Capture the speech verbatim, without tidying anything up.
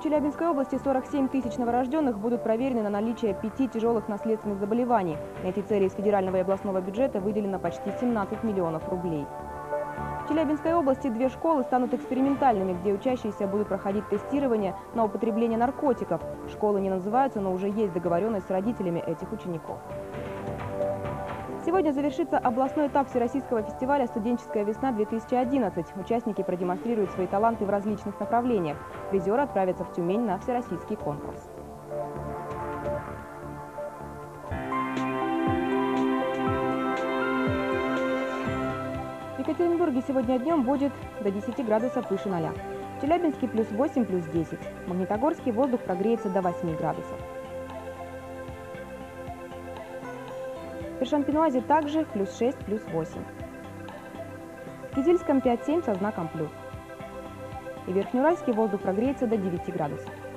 Челябинской области сорок семь тысяч новорожденных будут проверены на наличие пяти тяжелых наследственных заболеваний. На эти цели из федерального и областного бюджета выделено почти семнадцать миллионов рублей. В Челябинской области две школы станут экспериментальными, где учащиеся будут проходить тестирование на употребление наркотиков. Школы не называются, но уже есть договоренность с родителями этих учеников. Сегодня завершится областной этап Всероссийского фестиваля «Студенческая весна-две тысячи одиннадцать». Участники продемонстрируют свои таланты в различных направлениях. Призеры отправятся в Тюмень на всероссийский конкурс. В Екатеринбурге сегодня днем будет до десяти градусов выше ноля. В Челябинске плюс восемь, плюс десять. В Магнитогорске воздух прогреется до восьми градусов. В Першампинуазе также плюс шесть, плюс восемь. В Кизильском пять-семь со знаком плюс. И в Верхнеуральске воздух прогреется до девяти градусов.